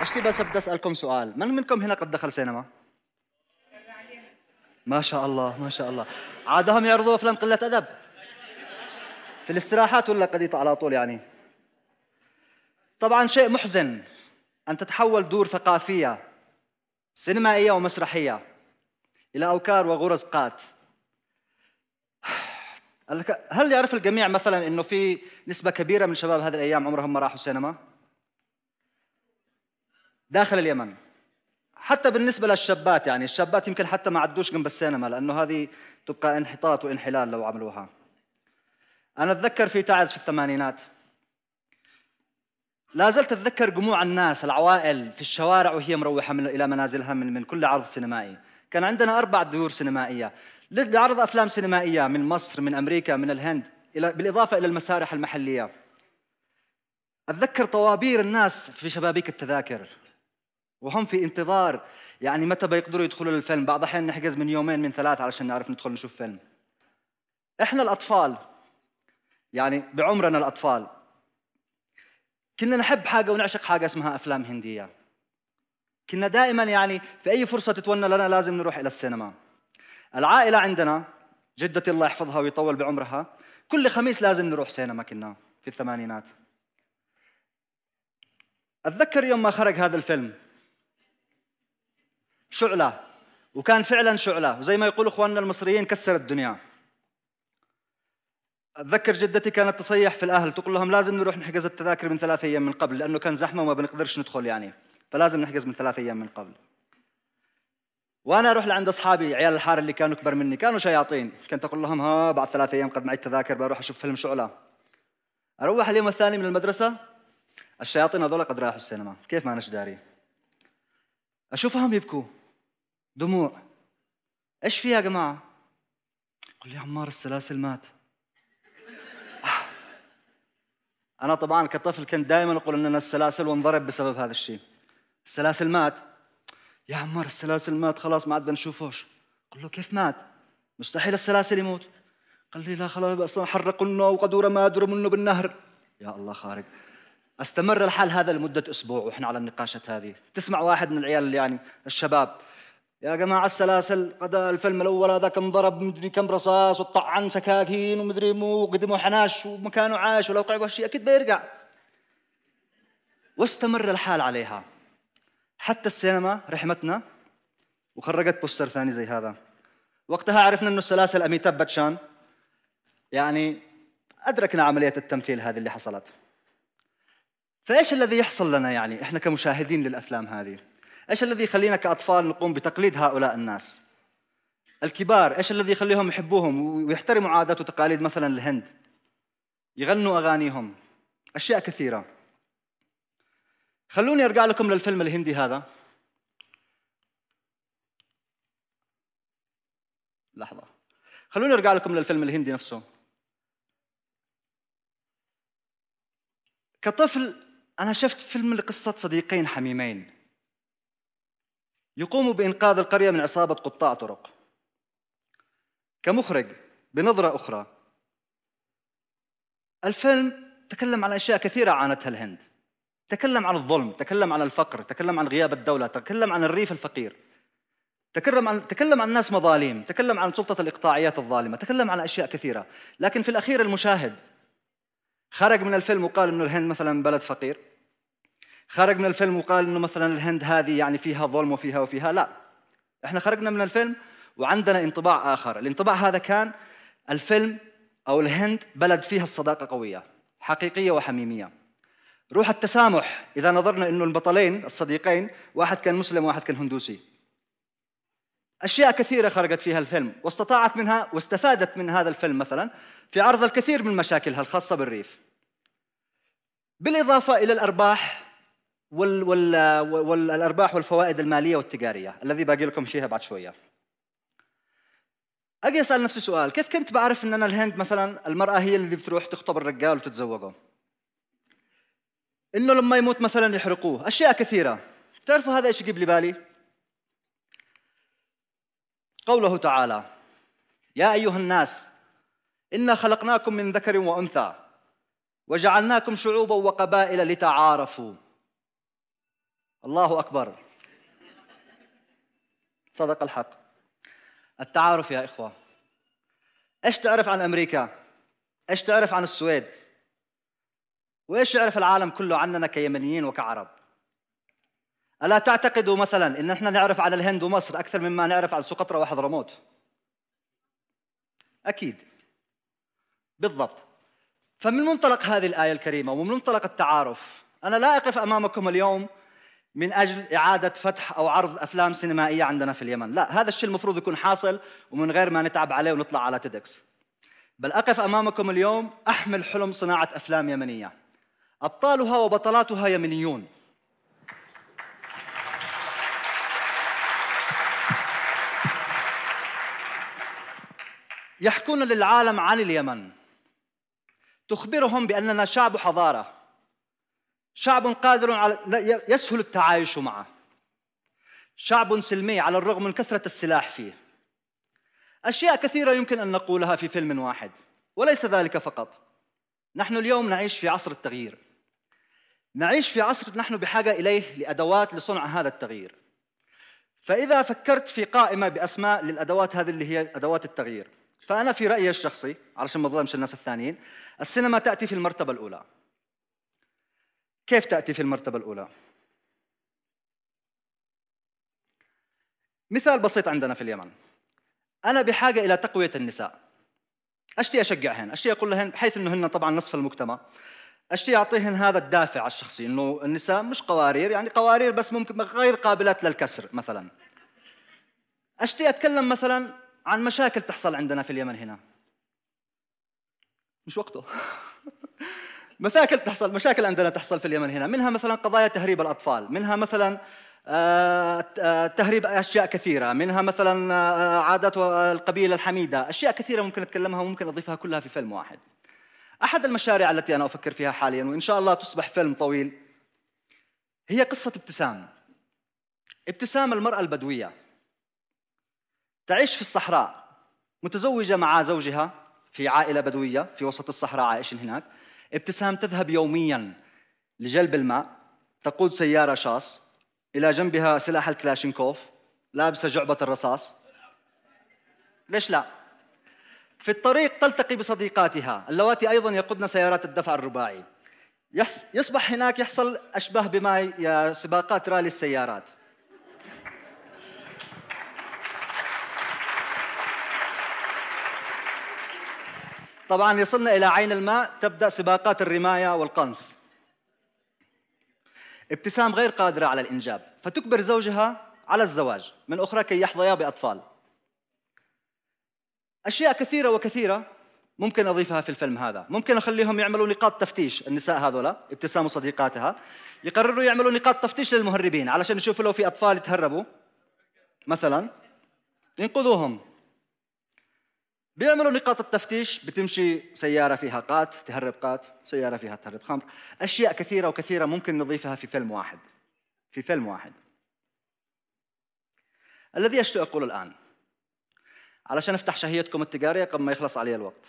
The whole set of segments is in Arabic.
اشتي بس بدي اسالكم سؤال، من منكم هنا قد دخل سينما؟ ما شاء الله ما شاء الله. عادهم يعرضوا افلام قله ادب في الاستراحات ولا قديت على طول يعني؟ طبعا شيء محزن ان تتحول دور ثقافيه سينمائيه ومسرحيه الى اوكار وغرز قات. هل يعرف الجميع مثلا انه في نسبه كبيره من شباب هذه الايام عمرهم ما راحوا سينما داخل اليمن؟ حتى بالنسبة للشابات، يعني الشابات يمكن حتى ما عدوش جنب السينما، لأنه هذه تبقى انحطاط وانحلال لو عملوها. أنا أتذكر في تعز في الثمانينات، لا زلت أتذكر جموع الناس العوائل في الشوارع وهي مروحة إلى منازلها من كل عرض سينمائي. كان عندنا 4 دور سينمائية لعرض أفلام سينمائية من مصر، من أمريكا، من الهند، بالإضافة إلى المسارح المحلية. أتذكر طوابير الناس في شبابيك التذاكر وهم في انتظار يعني متى بيقدروا يدخلوا للفيلم. بعض الأحيان نحجز من 2 من 3 علشان نعرف ندخل نشوف فيلم. إحنا الأطفال يعني بعمرنا الأطفال كنا نحب حاجة ونعشق حاجة اسمها أفلام هندية. كنا دائما يعني في أي فرصة تتونى لنا لازم نروح إلى السينما. العائلة عندنا جدتي الله يحفظها ويطول بعمرها كل خميس لازم نروح سينما كنا في الثمانينات. أتذكر يوم ما خرج هذا الفيلم شعلة، وكان فعلا شعلة، وزي ما يقولوا اخواننا المصريين كسر الدنيا. اتذكر جدتي كانت تصيح في الاهل تقول لهم لازم نروح نحجز التذاكر من 3 ايام من قبل، لانه كان زحمه وما بنقدرش ندخل يعني، فلازم نحجز من 3 ايام من قبل. وانا اروح لعند اصحابي عيال الحاره اللي كانوا اكبر مني، كانوا شياطين، كنت اقول لهم ها بعد 3 ايام قد معي التذاكر بروح اشوف فيلم شعلة. اروح اليوم الثاني من المدرسه الشياطين هذول قد راحوا السينما، كيف ما أناش داري. اشوفهم يبكوا دموع، ايش فيها يا جماعه؟ قل لي عمار السلاسل مات. أنا طبعاً كطفل كنت دائماً أقول إننا السلاسل وانضرب بسبب هذا الشيء. السلاسل مات؟ يا عمار السلاسل مات خلاص ما عاد بنشوفوش. قل له كيف مات؟ مستحيل السلاسل يموت. قال لي لا خلاص أصلاً حرقنه وقدور ما أدروا منه بالنهر. يا الله خارق. استمر الحال هذا لمدة أسبوع وإحنا على النقاشات هذه. تسمع واحد من العيال اللي يعني الشباب يا جماعة السلاسل قد الفيلم الأول هذاك انضرب مدري كم رصاص وطعن سكاكين ومدري مو وقدموا حناش ومكانه عاش ولو قعب هالشيء أكيد بيرجع. واستمر الحال عليها حتى السينما رحمتنا وخرجت بوستر ثاني زي هذا. وقتها عرفنا إنه السلاسل أميتاب باتشان، يعني أدركنا عملية التمثيل هذه اللي حصلت. فإيش الذي يحصل لنا يعني إحنا كمشاهدين للأفلام هذه؟ إيش الذي يخلينا كأطفال نقوم بتقليد هؤلاء الناس؟ الكبار إيش الذي يخليهم يحبوهم ويحترموا عادات وتقاليد مثلا الهند، يغنوا أغانيهم، أشياء كثيرة. خلوني أرجع لكم للفيلم الهندي هذا. لحظة، خلوني أرجع لكم للفيلم الهندي نفسه. كطفل أنا شفت فيلم لقصة صديقين حميمين يقوموا بإنقاذ القرية من عصابة قطاع طرق. كمخرج بنظرة أخرى الفيلم تكلم عن أشياء كثيرة عانتها الهند، تكلم عن الظلم، تكلم عن الفقر، تكلم عن غياب الدولة، تكلم عن الريف الفقير، تكلم عن ناس مظالم، تكلم عن سلطة الإقطاعيات الظالمة، تكلم عن أشياء كثيرة. لكن في الأخير المشاهد خرج من الفيلم وقال إنه الهند مثلا بلد فقير، خرج من الفيلم وقال إنه مثلا الهند هذه يعني فيها ظلم وفيها لا. إحنا خرجنا من الفيلم وعندنا انطباع آخر. الانطباع هذا كان الفيلم أو الهند بلد فيها الصداقة قوية حقيقية وحميمية، روح التسامح. إذا نظرنا إنه البطلين الصديقين واحد كان مسلم وواحد كان هندوسي، أشياء كثيرة خرجت فيها الفيلم واستطاعت منها واستفادت من هذا الفيلم مثلا في عرض الكثير من مشاكلها الخاصة بالريف، بالإضافة إلى الأرباح والأرباح والفوائد المالية والتجارية الذي باقي لكم فيها بعد شوية. أجي أسأل نفسي سؤال، كيف كنت بعرف إن أنا الهند مثلا المرأة هي اللي بتروح تخطب الرجال وتتزوجه؟ إنه لما يموت مثلا يحرقوه، أشياء كثيرة. تعرفوا هذا إيش يجيب لي بالي؟ قوله تعالى يا أيها الناس إنا خلقناكم من ذكر وأنثى وجعلناكم شعوبا وقبائل لتعارفوا. الله أكبر. صدق الحق. التعارف يا إخوة. إيش تعرف عن أمريكا؟ إيش تعرف عن السويد؟ وإيش يعرف العالم كله عننا كيمنيين وكعرب؟ ألا تعتقدوا مثلاً إن إحنا نعرف عن الهند ومصر أكثر مما نعرف عن سقطرى وحضرموت؟ أكيد. بالضبط. فمن منطلق هذه الآية الكريمة ومن منطلق التعارف، أنا لا أقف أمامكم اليوم من أجل إعادة فتح أو عرض أفلام سينمائية عندنا في اليمن، لا، هذا الشيء المفروض يكون حاصل ومن غير ما نتعب عليه ونطلع على تيدكس. بل أقف أمامكم اليوم أحمل حلم صناعة أفلام يمنية أبطالها وبطلاتها يمنيون، يحكون للعالم عن اليمن، تخبرهم بأننا شعب حضارة، شعب قادر على يسهل التعايش معه، شعب سلمي على الرغم من كثرة السلاح فيه. أشياء كثيرة يمكن أن نقولها في فيلم واحد، وليس ذلك فقط. نحن اليوم نعيش في عصر التغيير، نعيش في عصر نحن بحاجة إليه لأدوات لصنع هذا التغيير. فإذا فكرت في قائمة بأسماء للأدوات هذه اللي هي أدوات التغيير، فأنا في رأيي الشخصي علشان ما أظلمش الناس الثانيين، السينما تأتي في المرتبة الأولى. كيف تأتي في المرتبة الأولى؟ مثال بسيط عندنا في اليمن، أنا بحاجة إلى تقوية النساء. أشتي أشجعهن، أشتي أقول لهن بحيث أنه هن طبعاً نصف المجتمع، أشتي أعطيهن هذا الدافع الشخصي أنه النساء مش قوارير، يعني قوارير بس ممكن غير قابلات للكسر مثلاً. أشتي أتكلم مثلاً عن مشاكل تحصل عندنا في اليمن هنا، مش وقته. مشاكل عندنا تحصل في اليمن هنا، منها مثلا قضايا تهريب الأطفال، منها مثلا تهريب أشياء كثيرة، منها مثلا عادات القبيلة الحميدة، أشياء كثيرة ممكن أتكلمها وممكن أضيفها كلها في فيلم واحد. أحد المشاريع التي أنا أفكر فيها حاليا وإن شاء الله تصبح فيلم طويل هي قصة ابتسام المرأة البدوية، تعيش في الصحراء، متزوجة مع زوجها في عائلة بدوية في وسط الصحراء عايشين هناك. ابتسام تذهب يومياً لجلب الماء، تقود سيارة شاص، إلى جنبها سلاح الكلاشينكوف، لابسة جعبة الرصاص. ليش لا؟ في الطريق تلتقي بصديقاتها اللواتي أيضاً يقودن سيارات الدفع الرباعي. يصبح هناك يحصل أشبه بما سباقات رالي السيارات. طبعاً يصلنا إلى عين الماء، تبدأ سباقات الرماية والقنص. ابتسام غير قادرة على الإنجاب، فتجبر زوجها على الزواج من أخرى كي يحظيا بأطفال. أشياء كثيرة وكثيرة ممكن أضيفها في الفيلم هذا. ممكن أخليهم يعملوا نقاط تفتيش، النساء هذولا ابتسام وصديقاتها يقرروا يعملوا نقاط تفتيش للمهربين علشان يشوفوا لو في أطفال يتهربوا مثلا ينقذوهم. بيعملوا نقاط التفتيش، بتمشي سيارة فيها قات تهرب قات، سيارة فيها تهرب خمر. أشياء كثيرة وكثيرة ممكن نضيفها في فيلم واحد. الذي أشتاق أقوله الآن علشان أفتح شهيتكم التجارية قبل ما يخلص علي الوقت،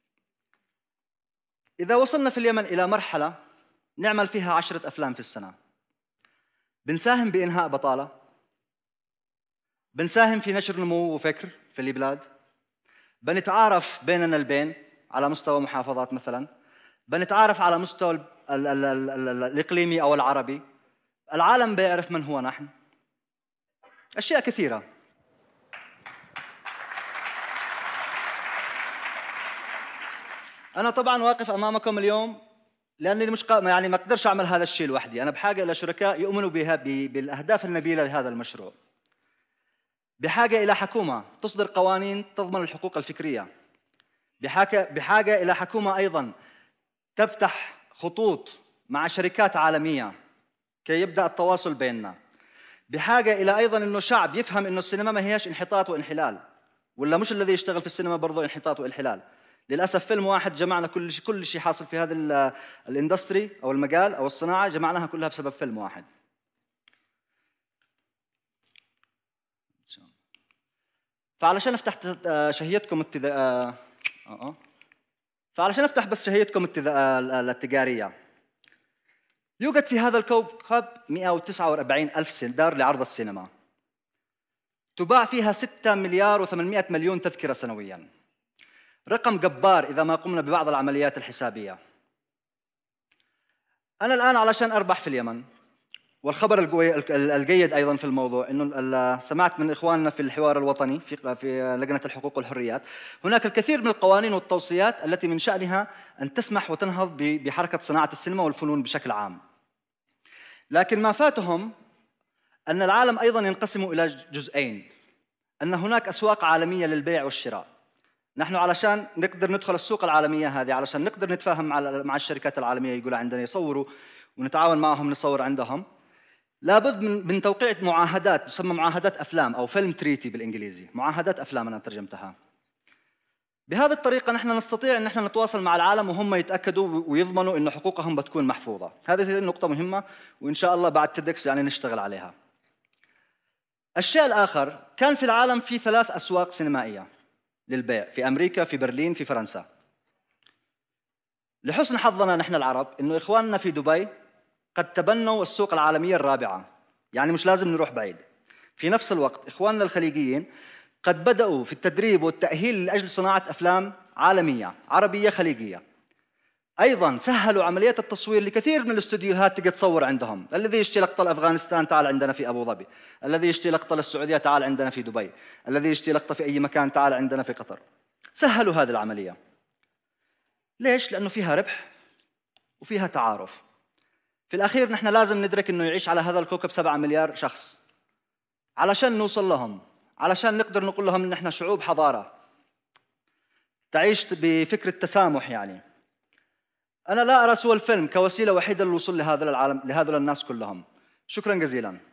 إذا وصلنا في اليمن إلى مرحلة نعمل فيها 10 أفلام في السنة، بنساهم بإنهاء بطالة، بنساهم في نشر نمو وفكر في البلاد، بنتعارف بيننا البين على مستوى محافظات مثلا، بنتعارف على مستوى الإقليمي أو العربي، العالم بيعرف من هو نحن. أشياء كثيرة. أنا طبعاً واقف أمامكم اليوم لأنني مش يعني ما أقدرش أعمل هذا الشيء لوحدي، أنا بحاجة إلى شركاء يؤمنوا بها بالأهداف النبيلة لهذا المشروع. بحاجة إلى حكومة تصدر قوانين تضمن الحقوق الفكرية. بحاجة إلى حكومة أيضاً تفتح خطوط مع شركات عالمية كي يبدأ التواصل بيننا. بحاجة إلى أيضاً إنه شعب يفهم إنه السينما ما هيش انحطاط وانحلال، ولا مش الذي يشتغل في السينما برضه انحطاط وانحلال. للأسف فيلم واحد جمعنا كل شيء حاصل في هذا الاندستري أو المجال أو الصناعة، جمعناها كلها بسبب فيلم واحد. فعلشان أفتح شهيتكم فعلشان أفتح بس شهيتكم التجارية، يوجد في هذا الكوكب 149 ألف دار لعرض السينما، تباع فيها 6 مليار و800 مليون تذكرة سنوياً. رقم جبار إذا ما قمنا ببعض العمليات الحسابية. أنا الآن علشان أربح في اليمن، والخبر الجيد أيضاً في الموضوع إنه سمعت من إخواننا في الحوار الوطني في لجنة الحقوق والحريات، هناك الكثير من القوانين والتوصيات التي من شأنها أن تسمح وتنهض بحركة صناعة السينما والفنون بشكل عام. لكن ما فاتهم أن العالم أيضاً ينقسم إلى جزئين، أن هناك أسواق عالمية للبيع والشراء. نحن علشان نقدر ندخل السوق العالمية هذه، علشان نقدر نتفاهم مع الشركات العالمية يقولوا عندنا يصوروا ونتعاون معهم نصور عندهم، لابد من توقيع معاهدات تسمى معاهدات أفلام أو فيلم تريتي بالإنجليزي، معاهدات أفلام أنا ترجمتها. بهذه الطريقة نحن نستطيع أن نحن نتواصل مع العالم وهم يتأكدوا ويضمنوا أن حقوقهم بتكون محفوظة. هذه النقطة مهمة وإن شاء الله بعد تيدكس يعني نشتغل عليها. الشيء الآخر، كان في العالم في 3 أسواق سينمائية للبيع، في أمريكا، في برلين، في فرنسا. لحسن حظنا نحن العرب إنه إخواننا في دبي قد تبنوا السوق العالمية الرابعة، يعني مش لازم نروح بعيد. في نفس الوقت إخواننا الخليجيين قد بدأوا في التدريب والتأهيل لأجل صناعة أفلام عالمية عربية خليجية. أيضاً سهلوا عملية التصوير لكثير من الاستوديوهات تقدر تصور عندهم. الذي يشتي لقطة لأفغانستان تعال عندنا في أبو ظبي، الذي يشتي لقطة للسعودية تعال عندنا في دبي، الذي يشتي لقطة في أي مكان تعال عندنا في قطر. سهلوا هذه العملية. ليش؟ لأنه فيها ربح وفيها تعارف. في الأخير نحن لازم ندرك أنه يعيش على هذا الكوكب 7 مليار شخص. علشان نوصل لهم، علشان نقدر نقول لهم أن نحن شعوب حضارة تعيش بفكرة تسامح، يعني أنا لا أرى سوى الفيلم كوسيلة وحيدة للوصول لهذا العالم، لهذول الناس كلهم. شكراً جزيلاً.